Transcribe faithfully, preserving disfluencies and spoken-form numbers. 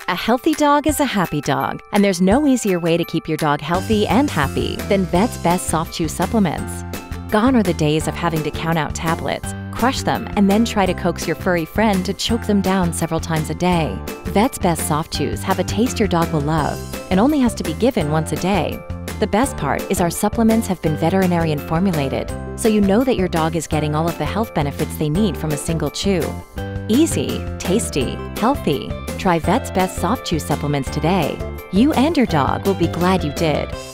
A healthy dog is a happy dog, and there's no easier way to keep your dog healthy and happy than Vet's Best Soft Chew supplements. Gone are the days of having to count out tablets, crush them, and then try to coax your furry friend to choke them down several times a day. Vet's Best Soft Chews have a taste your dog will love and only has to be given once a day. The best part is our supplements have been veterinarian formulated, so you know that your dog is getting all of the health benefits they need from a single chew. Easy, tasty, healthy. Try Vet's Best Soft Chew supplements today. You and your dog will be glad you did.